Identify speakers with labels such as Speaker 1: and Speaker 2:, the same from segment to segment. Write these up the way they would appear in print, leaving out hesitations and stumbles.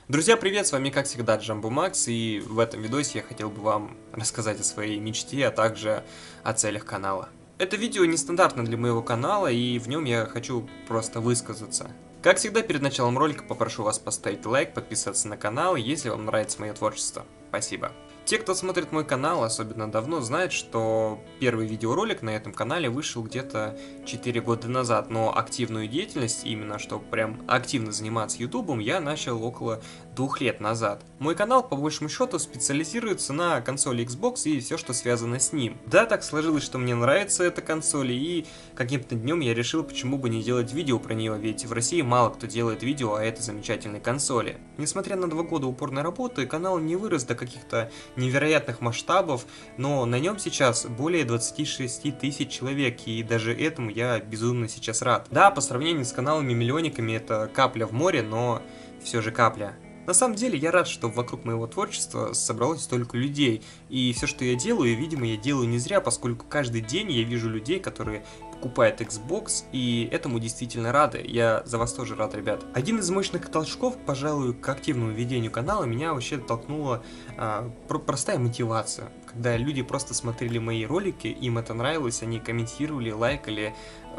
Speaker 1: Друзья, привет! С вами, как всегда, Джамбо Макс, и в этом видосе я хотел бы вам рассказать о своей мечте, а также о целях канала. Это видео нестандартно для моего канала, и в нем я хочу просто высказаться. Как всегда, перед началом ролика попрошу вас поставить лайк, подписаться на канал, если вам нравится мое творчество. Спасибо. Те, кто смотрит мой канал, особенно давно, знают, что первый видеоролик на этом канале вышел где-то 4 года назад, но активную деятельность, именно чтобы прям активно заниматься ютубом, я начал около 2 лет назад. Мой канал, по большему счету, специализируется на консоли Xbox и все, что связано с ним. Да, так сложилось, что мне нравится эта консоль, и каким-то днем я решил, почему бы не делать видео про нее, ведь в России мало кто делает видео о этой замечательной консоли. Несмотря на 2 года упорной работы, канал не вырос до каких-то невероятных масштабов, но на нем сейчас более 26 тысяч человек, и даже этому я безумно сейчас рад. Да, по сравнению с каналами-миллионниками это капля в море, но все же капля. На самом деле я рад, что вокруг моего творчества собралось столько людей, и все, что я делаю, видимо, я делаю не зря, поскольку каждый день я вижу людей, которые покупают Xbox, и этому действительно рады. Я за вас тоже рад, ребят. Один из мощных толчков, пожалуй, к активному ведению канала меня вообще толкнула простая мотивация. Когда люди просто смотрели мои ролики, им это нравилось, они комментировали, лайкали,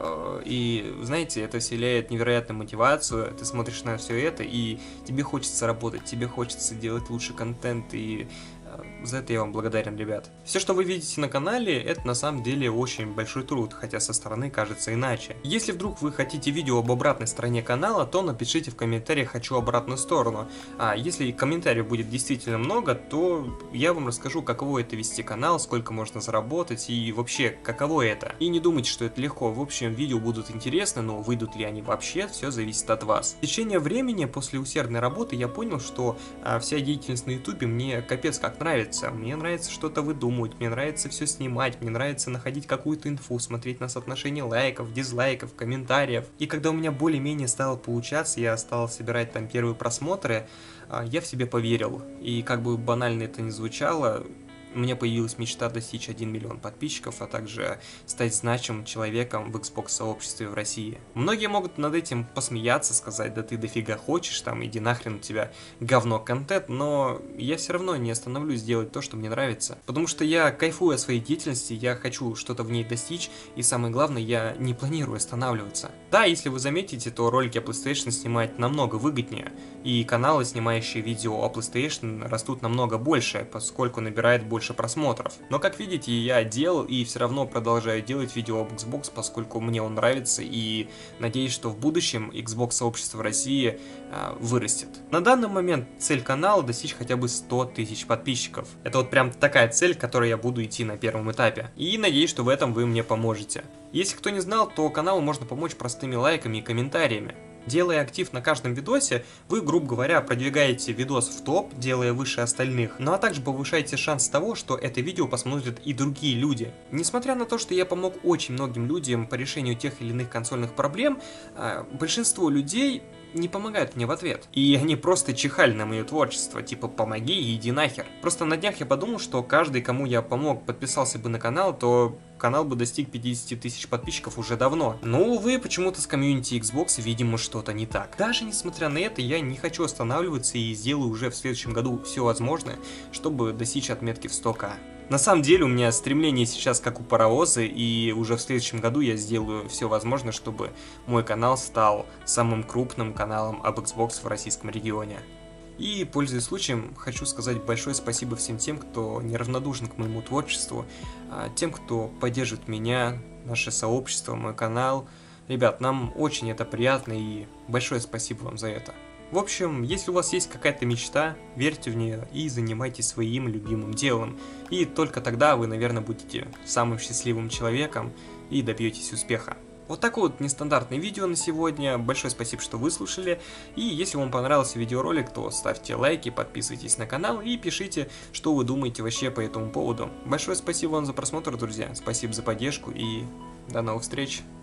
Speaker 1: и, знаете, это вселяет невероятную мотивацию, ты смотришь на все это, и тебе хочется работать, тебе хочется делать лучший контент, и за это я вам благодарен, ребят. Все, что вы видите на канале, это на самом деле очень большой труд, хотя со стороны кажется иначе. Если вдруг вы хотите видео об обратной стороне канала, то напишите в комментариях «хочу обратную сторону». А если комментариев будет действительно много, то я вам расскажу, каково это вести канал, сколько можно заработать и вообще, каково это. И не думайте, что это легко. В общем, видео будут интересны, но выйдут ли они вообще, все зависит от вас. В течение времени, после усердной работы, я понял, что вся деятельность на ютубе мне капец как нравится. Мне нравится что-то выдумывать, мне нравится все снимать, мне нравится находить какую-то инфу, смотреть на соотношение лайков, дизлайков, комментариев. И когда у меня более-менее стало получаться, я стал собирать там первые просмотры, я в себе поверил. И как бы банально это ни звучало, у меня появилась мечта достичь 1 миллион подписчиков, а также стать значимым человеком в Xbox сообществе в России. Многие могут над этим посмеяться, сказать: да ты дофига хочешь, там иди нахрен, у тебя говно контент, но я все равно не остановлюсь делать то, что мне нравится. Потому что я кайфую от своей деятельности, я хочу что-то в ней достичь, и самое главное, я не планирую останавливаться. Да, если вы заметите, то ролики о PlayStation снимать намного выгоднее, и каналы, снимающие видео о PlayStation, растут намного больше, поскольку набирает больше просмотров. Но как видите, я делал и все равно продолжаю делать видео об Xbox, поскольку мне он нравится, и надеюсь, что в будущем Xbox сообщество в России вырастет. На данный момент цель канала достичь хотя бы 100 тысяч подписчиков. Это вот прям такая цель, к которой я буду идти на первом этапе. И надеюсь, что в этом вы мне поможете. Если кто не знал, то каналу можно помочь простыми лайками и комментариями. Делая актив на каждом видосе, вы, грубо говоря, продвигаете видос в топ, делая выше остальных, ну а также повышаете шанс того, что это видео посмотрят и другие люди. Несмотря на то, что я помог очень многим людям по решению тех или иных консольных проблем, большинство людей не помогают мне в ответ. И они просто чихали на мое творчество, типа помоги и иди нахер. Просто на днях я подумал, что каждый, кому я помог, подписался бы на канал, то канал бы достиг 50 тысяч подписчиков уже давно. Но, увы, почему-то с комьюнити Xbox, видимо, что-то не так. Даже несмотря на это, я не хочу останавливаться и сделаю уже в следующем году все возможное, чтобы достичь отметки в 100К. На самом деле у меня стремление сейчас как у паровоза, и уже в следующем году я сделаю все возможное, чтобы мой канал стал самым крупным каналом об Xbox в российском регионе. И, пользуясь случаем, хочу сказать большое спасибо всем тем, кто неравнодушен к моему творчеству, тем, кто поддерживает меня, наше сообщество, мой канал. Ребят, нам очень это приятно, и большое спасибо вам за это. В общем, если у вас есть какая-то мечта, верьте в нее и занимайтесь своим любимым делом. И только тогда вы, наверное, будете самым счастливым человеком и добьетесь успеха. Вот такое вот нестандартное видео на сегодня. Большое спасибо, что выслушали. И если вам понравился видеоролик, то ставьте лайки, подписывайтесь на канал и пишите, что вы думаете вообще по этому поводу. Большое спасибо вам за просмотр, друзья. Спасибо за поддержку и до новых встреч.